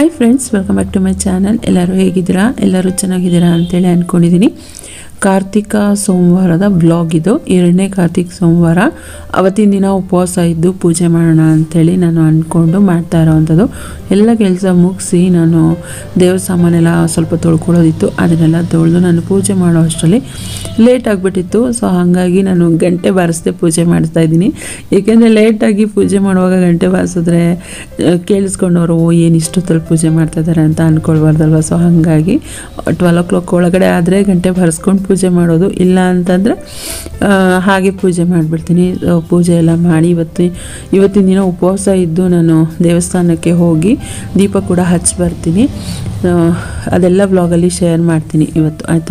Hi friends, welcome back to my channel. ಎಲ್ಲರೂ ಹೇಗಿದ್ದೀರಾ? ಎಲ್ಲರೂ ಚೆನ್ನಾಗಿದ್ದೀರಾ ಅಂತೇಳಿ ಅಂದ್ಕೊಂಡಿದ್ದೀನಿ. ಕಾರ್ತಿಕ ಸೋಮವಾರದ ಬ್ಲಾಗ್ ಇದು. 2ನೇ ಕಾರ್ತಿಕ ಸೋಮವಾರ. ಅವತ್ತಿನ ದಿನ ಉಪವಾಸ ಇದ್ದು ಪೂಜೆ ಮಾಡೋಣ ಅಂಥೇಳಿ ನಾನು ಅಂದ್ಕೊಂಡು ಮಾಡ್ತಾ ಇರೋವಂಥದ್ದು. ಎಲ್ಲ ಕೆಲಸ ಮುಗಿಸಿ ನಾನು ದೇವ್ರ ಸಾಮಾನೆಲ್ಲ ಸ್ವಲ್ಪ ತೊಳ್ಕೊಳ್ಳೋದಿತ್ತು. ಅದನ್ನೆಲ್ಲ ತೊಳೆದು ನಾನು ಪೂಜೆ ಮಾಡೋ ಅಷ್ಟರಲ್ಲಿ ಲೇಟ್ ಆಗಿಬಿಟ್ಟಿತ್ತು. ಸೊ ಹಾಗಾಗಿ ನಾನು ಗಂಟೆ ಬಾರಿಸದೆ ಪೂಜೆ ಮಾಡ್ತಾ ಇದ್ದೀನಿ. ಏಕೆಂದರೆ ಲೇಟಾಗಿ ಪೂಜೆ ಮಾಡುವಾಗ ಗಂಟೆ ಬಾರಿಸಿದ್ರೆ ಕೇಳಿಸ್ಕೊಂಡವರು ಏನು ಇಷ್ಟೊತ್ತಲ್ಲಿ ಪೂಜೆ ಮಾಡ್ತಾಯಿದ್ದಾರೆ ಅಂತ ಅಂದ್ಕೊಳ್ಬಾರ್ದಲ್ವ. ಸೊ ಹಾಗಾಗಿ 12 o'clock ಒಳಗಡೆ ಆದರೆ ಗಂಟೆ ಬಾರಿಸ್ಕೊಂಡು ಪೂಜೆ ಮಾಡೋದು. ಇಲ್ಲ ಅಂತಂದರೆ ಹಾಗೆ ಪೂಜೆ ಮಾಡಿಬಿಡ್ತೀನಿ. ಪೂಜೆ ಎಲ್ಲ ಮಾಡಿ ಇವತ್ತಿನ ದಿನ ಉಪವಾಸ ಇದ್ದು ನಾನು ದೇವಸ್ಥಾನಕ್ಕೆ ಹೋಗಿ ದೀಪ ಕೂಡ ಹಚ್ಚಿ ಬರ್ತೀನಿ. ಅದೆಲ್ಲ ಬ್ಲಾಗಲ್ಲಿ ಶೇರ್ ಮಾಡ್ತೀನಿ ಇವತ್ತು, ಆಯಿತಾ?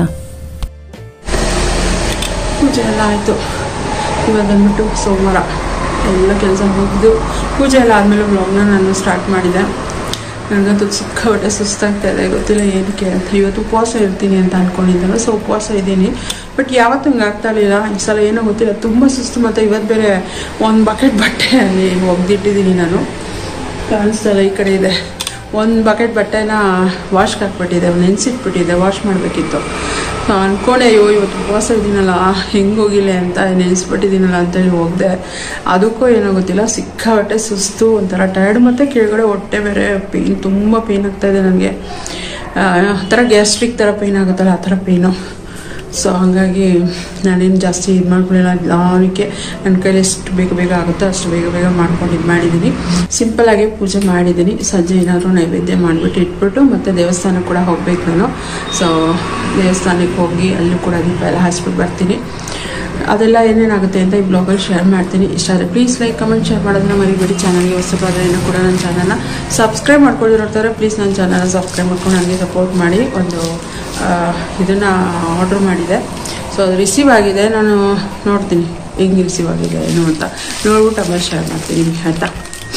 ಪೂಜೆ ಎಲ್ಲ ಆಯಿತು. ಇವತ್ತು ಬಂದ್ಬಿಟ್ಟು ಸೋಮವಾರ ಎಲ್ಲ ಕೆಲಸ ಮುಗಿದು ಪೂಜೆ ಎಲ್ಲ ಆದಮೇಲೆ ಬ್ಲಾಗ್ನ ನಾನು ಸ್ಟಾರ್ಟ್ ಮಾಡಿದೆ. ನನಗಂತೂ ಸಿಕ್ಕಾಪಟ್ಟೆ ಸುಸ್ತಾಗ್ತಾ ಇದೆ. ಗೊತ್ತಿಲ್ಲ ಏನಕ್ಕೆ ಅಂತ. ಇವತ್ತು ಉಪವಾಸ ಇರ್ತೀನಿ ಅಂತ ಅಂದ್ಕೊಂಡಿದ್ದಲ್ಲ. ಸೊ ಉಪವಾಸ ಇದ್ದೀನಿ, ಬಟ್ ಯಾವತ್ತೂ ಹಂಗೆ ಆಗ್ತಾ ಇರಲಿಲ್ಲ. ಈ ಸಲ ಏನೋ ಗೊತ್ತಿಲ್ಲ, ತುಂಬ ಸುಸ್ತು. ಮತ್ತು ಇವತ್ತು ಬೇರೆ ಒಂದು ಬಕೆಟ್ ಬಟ್ಟೆ ಅಲ್ಲಿ ಒಗ್ದಿಟ್ಟಿದ್ದೀನಿ ನಾನು. ಕಾಣಿಸ್ತಲ್ಲ, ಈ ಕಡೆ ಇದೆ. ಒಂದು ಬಕೆಟ್ ಬಟ್ಟೆನ ವಾಶ್ಗೆ ಹಾಕ್ಬಿಟ್ಟಿದೆ, ನೆನೆಸಿಟ್ಬಿಟ್ಟಿದೆ, ವಾಶ್ ಮಾಡಬೇಕಿತ್ತು. ಅಂದ್ಕೊಂಡೆ ಅಯ್ಯೋ ಇವತ್ತು ಉಪವಾಸ ಇದ್ದೀನಲ್ಲ, ಹೆಂಗೆ ಹೋಗಿಲ್ಲ ಅಂತ ನೆನೆಸ್ಬಿಟ್ಟಿದ್ದೀನಲ್ಲ ಅಂತೇಳಿ ಹೋಗಿದೆ. ಅದಕ್ಕೂ ಏನೋ ಗೊತ್ತಿಲ್ಲ, ಸಿಕ್ಕಾಬಟ್ಟೆ ಸುಸ್ತು, ಒಂಥರ ಟಯರ್ಡ್. ಮತ್ತು ಕೆಳಗಡೆ ಹೊಟ್ಟೆ ಬೇರೆ ಪೇಯ್ನ್, ತುಂಬ ಪೇಯ್ನ್ ಆಗ್ತಾಯಿದೆ ನನಗೆ. ಥರ ಗ್ಯಾಸ್ಟ್ರಿಕ್ ಥರ ಪೇಯ್ನ್ ಆಗುತ್ತಲ್ಲ, ಆ ಥರ ಪೇಯ್ನು. ಸೊ ಹಾಗಾಗಿ ನಾನೇನು ಜಾಸ್ತಿ ಇದು ಮಾಡ್ಕೊಳ್ಳಿಲ್ಲ. ನಿಧಾನಕ್ಕೆ ನನ್ನ ಕೈಲಿ ಎಷ್ಟು ಬೇಗ ಆಗುತ್ತೋ ಅಷ್ಟು ಬೇಗ ಮಾಡ್ಕೊಂಡು ಇದು ಮಾಡಿದ್ದೀನಿ. ಸಿಂಪಲ್ಲಾಗಿ ಪೂಜೆ ಮಾಡಿದ್ದೀನಿ. ಸಂಜೆ ಏನಾದರೂ ನೈವೇದ್ಯ ಮಾಡಿಬಿಟ್ಟು ಇಟ್ಬಿಟ್ಟು ಮತ್ತು ದೇವಸ್ಥಾನಕ್ಕೆ ಕೂಡ ಹೋಗ್ಬೇಕು ನಾನು. ಸೊ ದೇವಸ್ಥಾನಕ್ಕೆ ಹೋಗಿ ಅಲ್ಲೂ ಕೂಡ ದೀಪ ಎಲ್ಲ ಹಚ್ಬಿಟ್ಟು ಬರ್ತೀನಿ. ಅದೆಲ್ಲ ಏನೇನಾಗುತ್ತೆ ಅಂತ ಈ ಬ್ಲಾಗಲ್ಲಿ ಶೇರ್ ಮಾಡ್ತೀನಿ. ಇಷ್ಟ ಆದರೆ ಪ್ಲೀಸ್ ಲೈಕ್, ಕಮೆಂಟ್, ಶೇರ್ ಮಾಡೋದನ್ನ ಮರಿಬೇಡಿ. ಚಾನಲ್ಗೆ ಹೊಸಬಾದ್ರೆ ಇನ್ನೂ ಕೂಡ ನನ್ನ ಚಾನಲ್ನ ಸಬ್ಸ್ಕ್ರೈಬ್ ಮಾಡ್ಕೊಂಡಿರೋರ್ತಾರೆ ಪ್ಲೀಸ್ ನನ್ನ ಚಾನಲ್ನ ಸಬ್ಸ್ಕ್ರೈಬ್ ಮಾಡ್ಕೊಂಡು ನನಗೆ ಸಪೋರ್ಟ್ ಮಾಡಿ. ಒಂದು ಇದನ್ನು ಆರ್ಡ್ರ್ ಮಾಡಿದೆ. ಸೊ ಅದು ರಿಸೀವ್ ಆಗಿದೆ. ನಾನು ನೋಡ್ತೀನಿ ಹೆಂಗೆ ರಿಸೀವ್ ಆಗಿದೆ ಏನು ಅಂತ ನೋಡ್ಬಿಟ್ಟು ಆಮೇಲೆ ಶೇರ್ ಮಾಡ್ತೀನಿ ನಿಮಗೆ, ಆಯಿತಾ?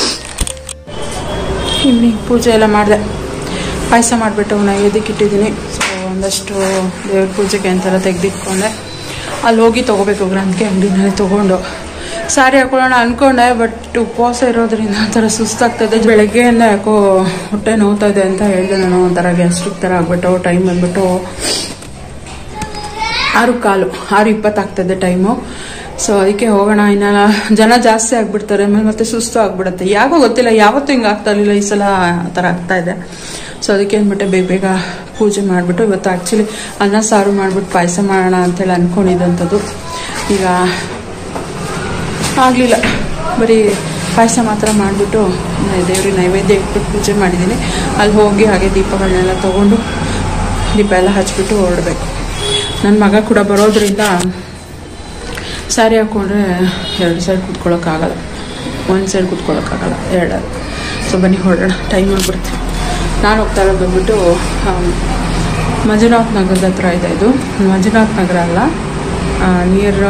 ಈವ್ನಿಂಗ್ ಪೂಜೆ ಎಲ್ಲ ಮಾಡಿದೆ. ಪಾಯಸ ಮಾಡಿಬಿಟ್ಟು ನೈವೇದ್ಯಕ್ಕೆ ಇಟ್ಟಿದ್ದೀನಿ. ಸೊ ಒಂದಷ್ಟು ದೇವ್ರ ಪೂಜೆಗೆ ಅಂತೆಲ್ಲ ತೆಗೆದಿಟ್ಕೊಂಡೆ. ಅಲ್ಲಿ ಹೋಗಿ ತೊಗೋಬೇಕು ಗ್ರಂಥಿಗೆ ಅಂಗಡಿನಲ್ಲಿ ತೊಗೊಂಡು ಸಾರಿ ಹಾಕೊಳ್ಳೋಣ ಅಂದ್ಕೊಂಡೆ. ಬಟ್ ಉಪವಾಸ ಇರೋದ್ರಿಂದ ಒಂಥರ ಸುಸ್ತಾಗ್ತದೆ. ಬೆಳಗ್ಗೆಯಿಂದ ಯಾಕೋ ಹೊಟ್ಟೆ ನೋವ್ತಾ ಇದೆ ಅಂತ ಹೇಳಿದೆ ನಾನು. ಒಂಥರ ಗ್ಯಾಸ್ಟ್ರಿಕ್ ಥರ ಆಗ್ಬಿಟ್ಟು ಟೈಮ್ ಬಂದ್ಬಿಟ್ಟು 6:15, 6:20 ಆಗ್ತದೆ ಟೈಮು. ಸೊ ಅದಕ್ಕೆ ಹೋಗೋಣ. ಇನ್ನು ಜನ ಜಾಸ್ತಿ ಆಗಿಬಿಡ್ತಾರೆ, ಆಮೇಲೆ ಮತ್ತೆ ಸುಸ್ತು ಆಗ್ಬಿಡುತ್ತೆ. ಯಾಕೋ ಗೊತ್ತಿಲ್ಲ, ಯಾವತ್ತೂ ಹಿಂಗೆ ಆಗ್ತಾ ಇರಲಿಲ್ಲ, ಈ ಸಲ ಆ ಥರ ಆಗ್ತಾಯಿದೆ. ಸೊ ಅದಕ್ಕೆ ಅಂದ್ಬಿಟ್ಟೆ ಬೇಗ ಪೂಜೆ ಮಾಡಿಬಿಟ್ಟು ಇವತ್ತು ಆ್ಯಕ್ಚುಲಿ ಅನ್ನ ಸಾರು ಮಾಡಿಬಿಟ್ಟು ಪಾಯಸ ಮಾಡೋಣ ಅಂತೇಳಿ ಅಂದ್ಕೊಂಡಿದ್ದಂಥದ್ದು. ಈಗ ಆಗಲಿಲ್ಲ, ಬರೀ ಪಾಯಸ ಮಾತ್ರ ಮಾಡಿಬಿಟ್ಟು ದೇವ್ರಿಗೆ ನೈವೇದ್ಯ ಇಟ್ಬಿಟ್ಟು ಪೂಜೆ ಮಾಡಿದ್ದೀನಿ. ಅಲ್ಲಿ ಹೋಗಿ ಹಾಗೆ ದೀಪಗಳನ್ನೆಲ್ಲ ತೊಗೊಂಡು ದೀಪ ಎಲ್ಲ ಹಚ್ಬಿಟ್ಟು ಹೊರಡಬೇಕು. ನನ್ನ ಮಗ ಕೂಡ ಬರೋದ್ರಿಂದ ಸ್ಯಾರಿ ಹಾಕ್ಕೊಂಡ್ರೆ 2 ಸೈಡ್ ಕೂತ್ಕೊಳ್ಳೋಕ್ಕಾಗಲ್ಲ, 1 ಸೈಡ್ ಕೂತ್ಕೊಳ್ಳೋಕ್ಕಾಗಲ್ಲ, 2. ಸೊ ಬನ್ನಿ ಹೊರಡೋಣ, ಟೈಮ್ ಆಗಿಬಿಡುತ್ತೆ. ನಾನು ಹೋಗ್ತಾ ಇರೋದು ಬಂದ್ಬಿಟ್ಟು ಮಂಜುನಾಥ್ ನಗರದ ಹತ್ರ ಇದೆ. ಇದು ಮಂಜುನಾಥ್ ನಗರ ಅಲ್ಲ, ನಿಯರ್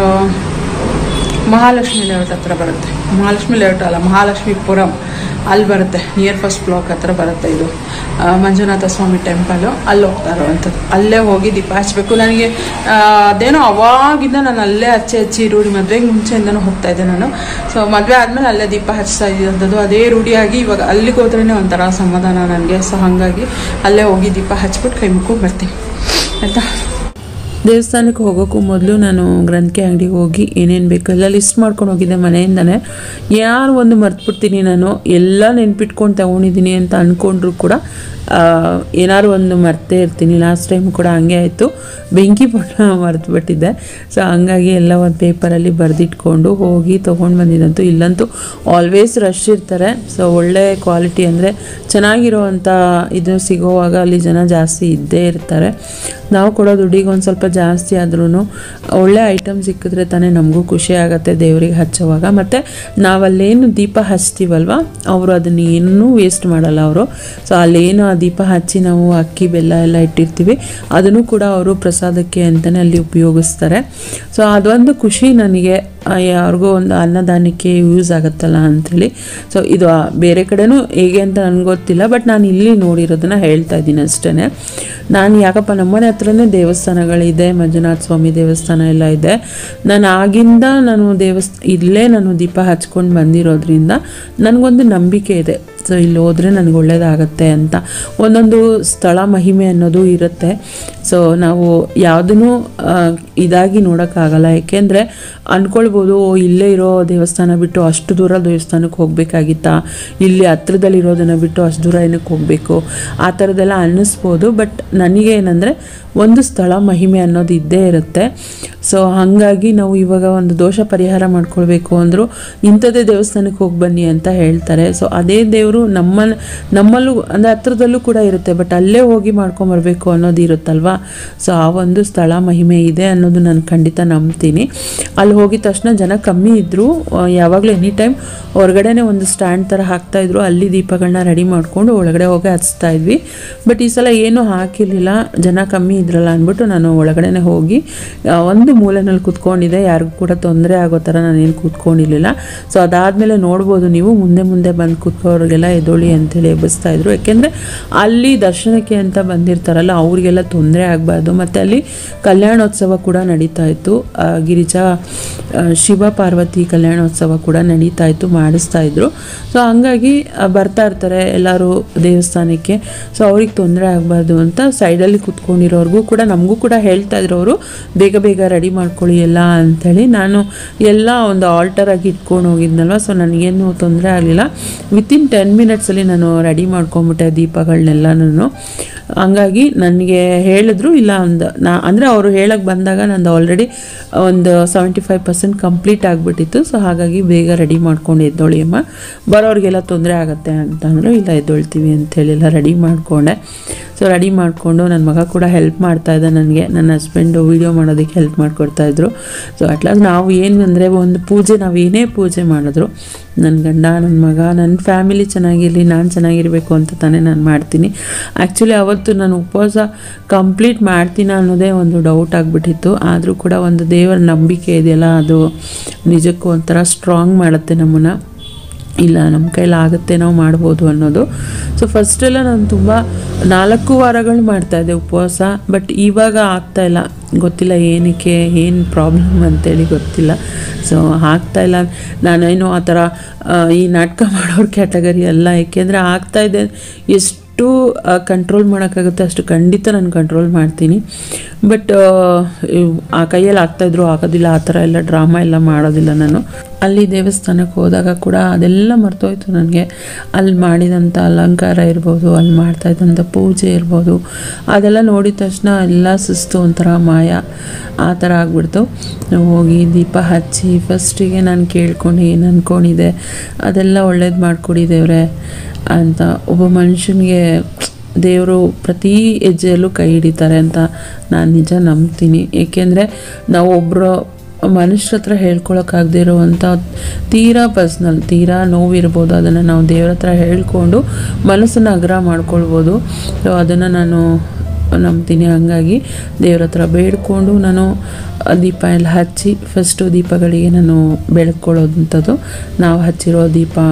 ಮಹಾಲಕ್ಷ್ಮಿ ಲೇಔಟ್ ಹತ್ರ ಬರುತ್ತೆ. ಮಹಾಲಕ್ಷ್ಮಿ ಲೇಔಟ್ ಅಲ್ಲ, ಮಹಾಲಕ್ಷ್ಮೀಪುರಂ ಅಲ್ಲಿ ಬರುತ್ತೆ. ನಿಯರ್ ಫಸ್ಟ್ ಬ್ಲಾಕ್ ಹತ್ರ ಬರುತ್ತೆ ಇದು ಮಂಜುನಾಥ ಸ್ವಾಮಿ ಟೆಂಪಲು. ಅಲ್ಲಿ ಹೋಗ್ತಾ ಇರೋವಂಥದ್ದು. ಅಲ್ಲೇ ಹೋಗಿ ದೀಪ ಹಚ್ಚಬೇಕು. ನನಗೆ ಅದೇನೋ ಅವಾಗಿಂದ ನಾನು ಅಲ್ಲೇ ಹಚ್ಚಿ ರೂಢಿ. ಮದುವೆಗೆ ಮುಂಚೆಯಿಂದನೂ ಹೋಗ್ತಾಯಿದ್ದೆ ನಾನು. ಸೊ ಮದುವೆ ಆದಮೇಲೆ ಅಲ್ಲೇ ದೀಪ ಹಚ್ತಾ ಇದ್ದಂಥದ್ದು ಅದೇ ರೂಢಿಯಾಗಿ ಇವಾಗ ಅಲ್ಲಿಗೆ ಹೋದ್ರೇ ಒಂಥರ ಸಮಾಧಾನ ನನಗೆ. ಸೊ ಹಾಗಾಗಿ ಅಲ್ಲೇ ಹೋಗಿ ದೀಪ ಹಚ್ಬಿಟ್ಟು ಕೈ ಮುಕ್ಕೊಂಡು ಬರ್ತೀನಿ, ಆಯಿತಾ? ದೇವಸ್ಥಾನಕ್ಕೆ ಹೋಗೋಕ್ಕೂ ಮೊದಲು ನಾನು ಗ್ರಂಥಿಗೆ ಅಂಗಡಿಗೆ ಹೋಗಿ ಏನೇನು ಬೇಕು ಎಲ್ಲ ಲಿಸ್ಟ್ ಮಾಡ್ಕೊಂಡು ಹೋಗಿದ್ದೆ ಮನೆಯಿಂದನೇ. ಯಾರು ಒಂದು ಮರ್ತ್ಬಿಡ್ತೀನಿ ನಾನು. ಎಲ್ಲ ನೆನ್ಪಿಟ್ಕೊಂಡು ತಗೊಂಡಿದ್ದೀನಿ ಅಂತ ಅಂದ್ಕೊಂಡ್ರು ಕೂಡ ಏನಾದ್ರು ಒಂದು ಮರ್ತೇ ಇರ್ತೀನಿ. ಲಾಸ್ಟ್ ಟೈಮ್ ಕೂಡ ಹಂಗೆ ಆಯಿತು, ಬೆಂಕಿ ಪೊಟ್ಟ ಮರ್ತುಬಿಟ್ಟಿದ್ದೆ. ಸೊ ಹಂಗಾಗಿ ಎಲ್ಲ ಒಂದು ಪೇಪರಲ್ಲಿ ಬರೆದಿಟ್ಕೊಂಡು ಹೋಗಿ ತೊಗೊಂಡು ಬಂದಿದ್ದಂತೂ. ಇಲ್ಲಂತೂ ಆಲ್ವೇಸ್ ರಶ್ ಇರ್ತಾರೆ. ಸೊ ಒಳ್ಳೆ ಕ್ವಾಲಿಟಿ ಅಂದರೆ ಚೆನ್ನಾಗಿರೋವಂಥ ಇದು ಸಿಗೋವಾಗ ಅಲ್ಲಿ ಜನ ಜಾಸ್ತಿ ಇದ್ದೇ ಇರ್ತಾರೆ. ನಾವು ಕೊಡೋ ದುಡ್ಡಿಗೆ ಒಂದು ಸ್ವಲ್ಪ ಜಾಸ್ತಿ ಆದ್ರೂ ಒಳ್ಳೆ ಐಟಮ್ ಸಿಕ್ಕಿದ್ರೆ ತಾನೇ ನಮಗೂ ಖುಷಿ ಆಗುತ್ತೆ ದೇವರಿಗೆ ಹಚ್ಚೋವಾಗ. ಮತ್ತು ನಾವಲ್ಲೇನು ದೀಪ ಹಚ್ತೀವಲ್ವ, ಅವರು ಅದನ್ನು ಏನೂ ವೇಸ್ಟ್ ಮಾಡಲ್ಲ ಅವರು. ಸೊ ಅಲ್ಲೇನು ಆ ದೀಪ ಹಚ್ಚಿ ನಾವು ಅಕ್ಕಿ ಬೆಲ್ಲ ಎಲ್ಲ ಇಟ್ಟಿರ್ತೀವಿ, ಅದನ್ನು ಕೂಡ ಅವರು ಪ್ರಸಾದಕ್ಕೆ ಅಂತಲೇ ಅಲ್ಲಿ ಉಪಯೋಗಿಸ್ತಾರೆ. ಸೊ ಅದೊಂದು ಖುಷಿ ನನಗೆ. ಯಾರಿಗೋ ಒಂದು ಅನ್ನದಾನಕ್ಕೆ ಯೂಸ್ ಆಗುತ್ತಲ್ಲ ಅಂಥೇಳಿ. ಸೊ ಇದು ಬೇರೆ ಕಡೆನೂ ಹೇಗೆ ಅಂತ ನನಗೆ ಗೊತ್ತಿಲ್ಲ, ಬಟ್ ನಾನು ಇಲ್ಲಿ ನೋಡಿರೋದನ್ನು ಹೇಳ್ತಾ ಇದ್ದೀನಿ ಅಷ್ಟೇ. ನಾನು ಯಾಕಪ್ಪ ನಮ್ಮನೆ ಹತ್ರನೇ ದೇವಸ್ಥಾನಗಳಿದೆ, ಮಂಜುನಾಥ ಸ್ವಾಮಿ ದೇವಸ್ಥಾನ ಎಲ್ಲ ಇದೆ. ನಾನು ಆಗಿಂದ ಇಲ್ಲೇ ನಾನು ದೀಪ ಹಚ್ಕೊಂಡು ಬಂದಿರೋದ್ರಿಂದ ನನಗೊಂದು ನಂಬಿಕೆ ಇದೆ. ಸೊ ಇಲ್ಲಿ ಹೋದರೆ ನನಗೆ ಒಳ್ಳೆಯದಾಗತ್ತೆ ಅಂತ ಒಂದೊಂದು ಸ್ಥಳ ಮಹಿಮೆ ಅನ್ನೋದು ಇರುತ್ತೆ. ಸೊ ನಾವು ಯಾವುದನ್ನು ಇದಾಗಿ ನೋಡೋಕ್ಕಾಗಲ್ಲ. ಏಕೆಂದರೆ ಅಂದ್ಕೊಳ್ಬೋದು ಇಲ್ಲೇ ಇರೋ ದೇವಸ್ಥಾನ ಬಿಟ್ಟು ಅಷ್ಟು ದೂರ ದೇವಸ್ಥಾನಕ್ಕೆ ಹೋಗಬೇಕಾಗಿತ್ತಾ, ಇಲ್ಲಿ ಹತ್ರದಲ್ಲಿರೋದನ್ನು ಬಿಟ್ಟು ಅಷ್ಟು ದೂರ ಏನಕ್ಕೆ ಹೋಗಬೇಕು, ಆ ಥರದ್ದೆಲ್ಲ ಅನ್ನಿಸ್ಬೋದು. ಬಟ್ ನನಗೆ ಏನಂದರೆ ಒಂದು ಸ್ಥಳ ಮಹಿಮೆ ಅನ್ನೋದು ಇದ್ದೇ ಇರುತ್ತೆ. ಸೊ ಹಾಗಾಗಿ ನಾವು ಇವಾಗ ಒಂದು ದೋಷ ಪರಿಹಾರ ಮಾಡ್ಕೊಳ್ಬೇಕು ಅಂದರೂ ಇಂಥದ್ದೇ ದೇವಸ್ಥಾನಕ್ಕೆ ಹೋಗಿ ಬನ್ನಿ ಅಂತ ಹೇಳ್ತಾರೆ. ಸೊ ಅದೇ ದೇವರು ನಮ್ಮಲ್ಲೂ ಅಂದರೆ ಹತ್ರದಲ್ಲೂ ಕೂಡ ಇರುತ್ತೆ, ಬಟ್ ಅಲ್ಲೇ ಹೋಗಿ ಮಾಡ್ಕೊಂಬರ್ಬೇಕು ಅನ್ನೋದು ಇರುತ್ತಲ್ವ. ಸೊ ಆ ಒಂದು ಸ್ಥಳ ಮಹಿಮೆ ಇದೆ ಅನ್ನೋದು ನಾನು ಖಂಡಿತ ನಂಬ್ತೀನಿ. ಅಲ್ಲಿ ಹೋಗಿದ ತಕ್ಷಣ ಜನ ಕಮ್ಮಿ ಇದ್ದರು, ಯಾವಾಗಲೂ ಎನಿ ಟೈಮ್ ಹೊರಗಡೆನೇ ಒಂದು ಸ್ಟ್ಯಾಂಡ್ ಥರ ಹಾಕ್ತಾಯಿದ್ರು, ಅಲ್ಲಿ ದೀಪಗಳನ್ನ ರೆಡಿ ಮಾಡಿಕೊಂಡು ಒಳಗಡೆ ಹೋಗಿ ಹಚ್ತಾ ಇದ್ವಿ. ಬಟ್ ಈ ಸಲ ಏನೂ ಹಾಕಿರಲಿಲ್ಲ, ಜನ ಕಮ್ಮಿ ಇದ್ರಲ್ಲ ಅಂದ್ಬಿಟ್ಟು ನಾನು ಒಳಗಡೆನೆ ಹೋಗಿ ಒಂದು ಮೂಲೆಯಲ್ಲಿ ಕೂತ್ಕೊಂಡಿದ್ದೆ. ಯಾರಿಗೂ ಕೂಡ ತೊಂದರೆ ಆಗೋ ಥರ ನಾನೇನು ಕೂತ್ಕೊಂಡಿರಲಿಲ್ಲ. ಸೊ ಅದಾದಮೇಲೆ ನೋಡ್ಬೋದು ನೀವು ಮುಂದೆ ಬಂದು ಕೂತ್ಕೋರಿಗೆಲ್ಲ ಎದೊಳಿ ಅಂತೇಳಿ ಎಬ್ಬಿಸ್ತಾ ಇದ್ರು. ಯಾಕೆಂದರೆ ಅಲ್ಲಿ ದರ್ಶನಕ್ಕೆ ಅಂತ ಬಂದಿರ್ತಾರಲ್ಲ ಅವ್ರಿಗೆಲ್ಲ ತೊಂದರೆ ಆಗಬಾರ್ದು. ಮತ್ತು ಅಲ್ಲಿ ಕಲ್ಯಾಣೋತ್ಸವ ಕೂಡ ನಡೀತಾ ಇತ್ತು, ಗಿರಿಜಾ ಶಿವ ಪಾರ್ವತಿ ಕಲ್ಯಾಣೋತ್ಸವ ಕೂಡ ನಡೀತಾ ಇತ್ತು, ಮಾಡಿಸ್ತಾ ಇದ್ರು. ಸೊ ಹಂಗಾಗಿ ಬರ್ತಾ ಇರ್ತಾರೆ ಎಲ್ಲರೂ ದೇವಸ್ಥಾನಕ್ಕೆ. ಸೊ ಅವ್ರಿಗೆ ತೊಂದರೆ ಆಗಬಾರ್ದು ಅಂತ ಸೈಡಲ್ಲಿ ಕೂತ್ಕೊಂಡಿರೋರ್ಗೂ ಕೂಡ ನಮಗೂ ಕೂಡ ಹೇಳ್ತಾ ಇದ್ರು ಅವರು, ಬೇಗ ರೆಡಿ ಮಾಡ್ಕೊಳ್ಳಿ ಎಲ್ಲ ಅಂಥೇಳಿ. ನಾನು ಎಲ್ಲ ಒಂದು ಆಲ್ಟರ್ ಆಗಿ ಇಟ್ಕೊಂಡು ಹೋಗಿದ್ನಲ್ವ, ಸೊ ನನಗೇನು ತೊಂದರೆ ಆಗಲಿಲ್ಲ. ವಿತಿನ್ 10 ಮಿನಿಟ್ಸಲ್ಲಿ ನಾನು ರೆಡಿ ಮಾಡ್ಕೊಂಬಿಟ್ಟೆ ದೀಪಗಳನ್ನೆಲ್ಲನೂ. ಹಂಗಾಗಿ ನನಗೆ ಹೇಳಿದ್ರು ಇಲ್ಲ ಅಂದರೆ ಅವರು ಹೇಳಕ್ಕೆ ಬಂದಾಗ ನಂದು ಆಲ್ರೆಡಿ ಒಂದು 75% ಕಂಪ್ಲೀಟ್ ಆಗಿಬಿಟ್ಟಿತ್ತು. ಸೊ ಹಾಗಾಗಿ ಬೇಗ ರೆಡಿ ಮಾಡ್ಕೊಂಡು ಎದ್ದೊಳಿ ಅಮ್ಮ, ಬರೋರಿಗೆಲ್ಲ ತೊಂದರೆ ಆಗುತ್ತೆ ಅಂತಂದರು. ಇಲ್ಲ ಎದ್ದೊಳ್ತೀವಿ ಅಂಥೇಳಿ ಎಲ್ಲ ರೆಡಿ ಮಾಡಿಕೊಂಡೆ. ಸೊ ರೆಡಿ ಮಾಡಿಕೊಂಡು ನನ್ನ ಮಗ ಕೂಡ ಹೆಲ್ಪ್ ಮಾಡ್ತಾಯಿದ್ದ ನನಗೆ, ನನ್ನ ಹಸ್ಬೆಂಡು ವೀಡಿಯೋ ಮಾಡೋದಕ್ಕೆ ಹೆಲ್ಪ್ ಮಾಡಿಕೊಡ್ತಾಯಿದ್ರು. ಸೊ ಅಟ್ಲಾಸ್ಟ್ ನಾವು ಏನು ಅಂದರೆ ಒಂದು ಪೂಜೆ, ನಾವು ಏನೇ ಪೂಜೆ ಮಾಡಿದ್ರು ನನ್ನ ಗಂಡ, ನನ್ನ ಮಗ, ನನ್ನ ಫ್ಯಾಮಿಲಿ ಚೆನ್ನಾಗಿರಲಿ, ನಾನು ಚೆನ್ನಾಗಿರಬೇಕು ಅಂತ ತಾನೇ ನಾನು ಮಾಡ್ತೀನಿ. ಆ್ಯಕ್ಚುಲಿ ಅವತ್ತು ನಾನು ಉಪವಾಸ ಕಂಪ್ಲೀಟ್ ಮಾಡ್ತೀನ ಅನ್ನೋದೇ ಒಂದು ಡೌಟ್ ಆಗಿಬಿಟ್ಟಿತ್ತು. ಆದರೂ ಕೂಡ ಒಂದು ದೇವರ ನಂಬಿಕೆ ಇದೆಯಲ್ಲ, ಅದು ನಿಜಕ್ಕೂ ಒಂಥರ ಸ್ಟ್ರಾಂಗ್ ಮಾಡುತ್ತೆ ನಮ್ಮನ್ನು. ಇಲ್ಲ ನಮ್ಮ ಕೈಲಾಗುತ್ತೆ, ನಾವು ಮಾಡ್ಬೋದು ಅನ್ನೋದು. ಸೊ ಫಸ್ಟೆಲ್ಲ ನಾನು ತುಂಬ 4 ವಾರಗಳು ಮಾಡ್ತಾಯಿದ್ದೆ ಉಪವಾಸ. ಬಟ್ ಇವಾಗ ಆಗ್ತಾಯಿಲ್ಲ, ಗೊತ್ತಿಲ್ಲ ಏನಕ್ಕೆ, ಏನು ಪ್ರಾಬ್ಲಮ್ ಅಂತೇಳಿ ಗೊತ್ತಿಲ್ಲ. ಸೊ ಆಗ್ತಾಯಿಲ್ಲ. ನಾನೇನು ಆ ಥರ ಈ ನಾಟಕ ಮಾಡೋರ ಕ್ಯಾಟಗರಿ ಅಲ್ಲ. ಏಕೆಂದರೆ ಆಗ್ತಾಯಿದೆ, ಎಷ್ಟು ಕಂಟ್ರೋಲ್ ಮಾಡೋಕ್ಕಾಗುತ್ತೆ ಅಷ್ಟು ಖಂಡಿತ ನಾನು ಕಂಟ್ರೋಲ್ ಮಾಡ್ತೀನಿ. ಬಟ್ ಆ ಕೈಯಲ್ಲಿ ಆಗ್ತಾಯಿದ್ರು ಆಗೋದಿಲ್ಲ, ಆ ಥರ ಎಲ್ಲ ಡ್ರಾಮಾ ಎಲ್ಲ ಮಾಡೋದಿಲ್ಲ ನಾನು. ಅಲ್ಲಿ ದೇವಸ್ಥಾನಕ್ಕೆ ಹೋದಾಗ ಕೂಡ ಅದೆಲ್ಲ ಮರ್ತೋಯ್ತು ನನಗೆ. ಅಲ್ಲಿ ಮಾಡಿದಂಥ ಅಲಂಕಾರ ಇರ್ಬೋದು, ಅಲ್ಲಿ ಮಾಡ್ತಾಯಿದ್ದಂಥ ಪೂಜೆ ಇರ್ಬೋದು, ಅದೆಲ್ಲ ನೋಡಿದ ತಕ್ಷಣ ಎಲ್ಲ ಸುಸ್ತು, ಒಂಥರ ಮಾಯ ಆ ಥರ ಆಗ್ಬಿಡ್ತು. ಹೋಗಿ ದೀಪ ಹಚ್ಚಿ ಫಸ್ಟಿಗೆ ನಾನು ಕೇಳ್ಕೊಂಡು ಏನು ಅಂದ್ಕೊಂಡಿದ್ದೆ ಅದೆಲ್ಲ ಒಳ್ಳೇದು ಮಾಡಿಕೊಡಿದೇವ್ರೆ ಅಂತ. ಒಬ್ಬ ಮನುಷ್ಯನಿಗೆ ದೇವರು ಪ್ರತಿ ಹೆಜ್ಜೆಯಲ್ಲೂ ಕೈ ಹಿಡಿತಾರೆ ಅಂತ ನಾನು ನಿಜ ನಂಬ್ತೀನಿ. ಏಕೆಂದರೆ ನಾವು ಒಬ್ಬರು ಮನುಷ್ಯರ ಹತ್ರ ಹೇಳ್ಕೊಳಕ್ಕಾಗದೇ ಇರೋವಂಥ ತೀರಾ ಪರ್ಸ್ನಲ್, ತೀರಾ ನೋವಿರ್ಬೋದು, ಅದನ್ನು ನಾವು ದೇವ್ರ ಹತ್ರ ಹೇಳ್ಕೊಂಡು ಮನಸ್ಸನ್ನು ಅಗ್ರ ಮಾಡ್ಕೊಳ್ಬೋದು. ಸೊ ಅದನ್ನು ನಾನು ನಂಬ್ತೀನಿ. ಹಂಗಾಗಿ ದೇವ್ರ ಹತ್ರ ಬೇಡ್ಕೊಂಡು ನಾನು ದೀಪ ಎಲ್ಲ ಹಚ್ಚಿ, ಫಸ್ಟು ದೀಪಗಳಿಗೆ ನಾನು ಬೆಳಗ್ಕೊಳ್ಳೋದಂಥದ್ದು. ನಾವು ಹಚ್ಚಿರೋ